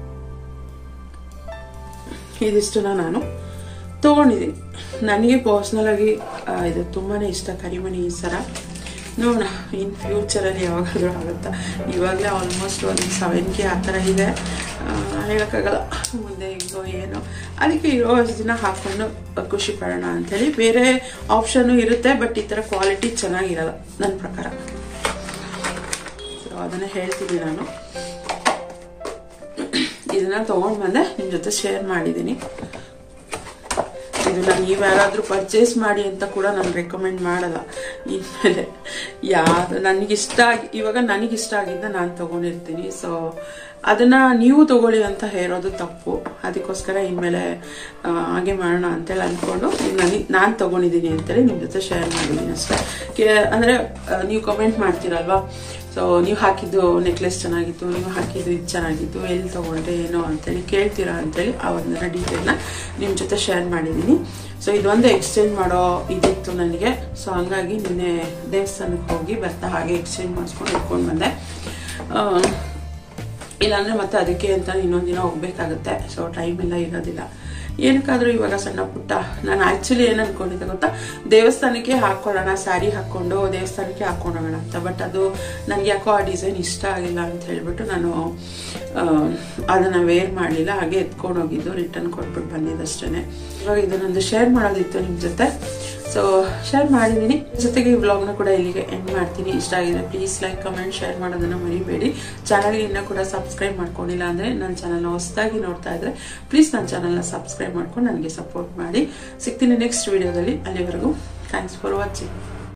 ಇದಿಷ್ಟನ್ನ ನಾನು ತಗೊಂಡಿದ್ದೀನಿ. ನನಗೆ ಪರ್ಸನಲ್ ಆಗಿ ಇದು ತುಂಬಾನೇ ಇಷ್ಟ, ಕರಿಮಣಿ ಸರ. ನೋಡೋಣ ಇನ್ ಫ್ಯೂಚರಲ್ಲಿ ಯಾವಾಗಾದ್ರೂ ಆಗುತ್ತಾ. ಇವಾಗಲೇ ಆಲ್ಮೋಸ್ಟ್ ಒಂದು 7K ಆ ಥರ ಇದೆ, ಹೇಳೋಕ್ಕಾಗಲ್ಲ ಮುಂದೆ ಹೆಂಗೋ ಏನೋ. ಅದಕ್ಕೆ ಇರೋ ಅಷ್ಟು ದಿನ ಹಾಕೊಂಡು ಖುಷಿ ಪಡೋಣ ಅಂಥೇಳಿ. ಬೇರೆ ಆಪ್ಷನ್ನು ಇರುತ್ತೆ, ಬಟ್ ಈ ಥರ ಕ್ವಾಲಿಟಿ ಚೆನ್ನಾಗಿರಲ್ಲ ನನ್ನ ಪ್ರಕಾರ. ಸೊ ಅದನ್ನೇ ಹೇಳ್ತೀನಿ ನಾನು. ಇದನ್ನ ತೊಗೊಂಡು ಬಂದೆ, ನಿಮ್ಮ ಜೊತೆ ಶೇರ್ ಮಾಡಿದ್ದೀನಿ. ಇದನ್ನ ನೀವು ಯಾರಾದ್ರೂ ಪರ್ಚೇಸ್ ಮಾಡಿ ಅಂತ ಕೂಡ ನಾನು ರೆಕಮೆಂಡ್ ಮಾಡಲ್ಲ. ಇನ್ಮೇಲೆ ಯಾವ್ದು ನನಗಿಷ್ಟ ಇವಾಗ ನನಗಿಷ್ಟ ಆಗಿದ್ದ ನಾನು ತಗೊಂಡಿರ್ತೀನಿ. ಸೊ ಅದನ್ನ ನೀವು ತಗೊಳ್ಳಿ ಅಂತ ಹೇಳೋದು ತಪ್ಪು. ಅದಕ್ಕೋಸ್ಕರ ಇನ್ಮೇಲೆ ಹಾಗೆ ಮಾಡೋಣ ಅಂತೇಳಿ ಅನ್ಕೊಂಡು ನಾನು ತಗೊಂಡಿದ್ದೀನಿ ಅಂತೇಳಿ ನಿಮ್ಮ ಜೊತೆ ಶೇರ್ ಮಾಡಿದ್ದೀನಿ ಅಷ್ಟೇ. ಅಂದ್ರೆ ನೀವು ಕಮೆಂಟ್ ಮಾಡ್ತೀರಲ್ವಾ, ಸೊ ನೀವು ಹಾಕಿದ್ದು ನೆಕ್ಲೆಸ್ ಚೆನ್ನಾಗಿತ್ತು, ನೀವು ಹಾಕಿದ್ದು ಇದು ಚೆನ್ನಾಗಿತ್ತು, ಎಲ್ಲಿ ತೊಗೊಂಡ್ರೆ ಏನೋ ಅಂತೇಳಿ ಕೇಳ್ತೀರಾ ಅಂತೇಳಿ ಆ ಒಂದನ್ನ ಡೀಟೇಲ್ನ ನಿಮ್ಮ ಜೊತೆ ಶೇರ್ ಮಾಡಿದ್ದೀನಿ. ಸೊ ಇದೊಂದು ಎಕ್ಸ್ಚೇಂಜ್ ಮಾಡೋ ಇದಿತ್ತು ನನಗೆ. ಸೊ ಹಂಗಾಗಿ ನಿನ್ನೆ ದೇವಸ್ಥಾನಕ್ಕೆ ಹೋಗಿ ಬರ್ತಾ ಹಾಗೆ ಎಕ್ಸ್ಚೇಂಜ್ ಮಾಡಿಸ್ಕೊಂಡು ಇಟ್ಕೊಂಡು ಬಂದೆ. ಇಲ್ಲಾಂದರೆ ಮತ್ತೆ ಅದಕ್ಕೆ ಅಂತ ಇನ್ನೊಂದು ದಿನ ಹೋಗ್ಬೇಕಾಗುತ್ತೆ. ಸೊ ಟೈಮ್ ಎಲ್ಲ ಇರೋದಿಲ್ಲ. ಏನಕ್ಕಾದ್ರೂ ಇವಾಗ ಸಣ್ಣ ಪುಟ್ಟ ನಾನು ಆ್ಯಕ್ಚುಲಿ ಏನು ಅಂದ್ಕೊಂಡಿದ್ದೆ ಗೊತ್ತಾ, ದೇವಸ್ಥಾನಕ್ಕೆ ಹಾಕ್ಕೊಳ್ಳೋಣ, ಸ್ಯಾರಿ ಹಾಕ್ಕೊಂಡು ದೇವಸ್ಥಾನಕ್ಕೆ ಹಾಕ್ಕೊಂಡೋಗೋಣ ಅಂತ. ಬಟ್ ಅದು ನನಗೆ ಯಾಕೋ ಆ ಡಿಸೈನ್ ಇಷ್ಟ ಆಗಿಲ್ಲ ಅಂತ ಹೇಳ್ಬಿಟ್ಟು ನಾನು ಅದನ್ನು ವೇರ್ ಮಾಡಲಿಲ್ಲ, ಹಾಗೆ ಎತ್ಕೊಂಡು ಹೋಗಿದ್ದು, ರಿಟರ್ನ್ ಕೊಟ್ಬಿಟ್ಟು ಬಂದಿದ್ದಷ್ಟೇ. ಇವಾಗ ಇದನ್ನೊಂದು ಶೇರ್ ಮಾಡೋದಿತ್ತು ನಿಮ್ಮ ಜೊತೆ. ಸೊ ಶೇರ್ ಮಾಡಿದ್ದೀನಿ. ಜೊತೆಗೆ ಈ ವ್ಲಾಗ್ನ ಕೂಡ ಇಲ್ಲಿಗೆ ಎಂಡ್ ಮಾಡ್ತೀನಿ. ಇಷ್ಟ ಆಗಿದೆ ಪ್ಲೀಸ್ ಲೈಕ್, ಕಮೆಂಟ್, ಶೇರ್ ಮಾಡೋದನ್ನು ಮರಿಬೇಡಿ. ಚಾನಲ್ಗೆ ಇನ್ನೂ ಕೂಡ ಸಬ್ಸ್ಕ್ರೈಬ್ ಮಾಡ್ಕೊಂಡಿಲ್ಲ ಅಂದರೆ ನನ್ನ ಚಾನಲ್ನ ಹೊಸದಾಗಿ ನೋಡ್ತಾ ಇದ್ರೆ ಪ್ಲೀಸ್ ನನ್ನ ಚಾನಲ್ನ ಸಬ್ಸ್ಕ್ರೈಬ್ ಮಾಡ್ಕೊಂಡು ನನಗೆ ಸಪೋರ್ಟ್ ಮಾಡಿ. ಸಿಗ್ತೀನಿ ನೆಕ್ಸ್ಟ್ ವಿಡಿಯೋದಲ್ಲಿ. ಅಲ್ಲಿವರೆಗೂ ಥ್ಯಾಂಕ್ಸ್ ಫಾರ್ ವಾಚಿಂಗ್.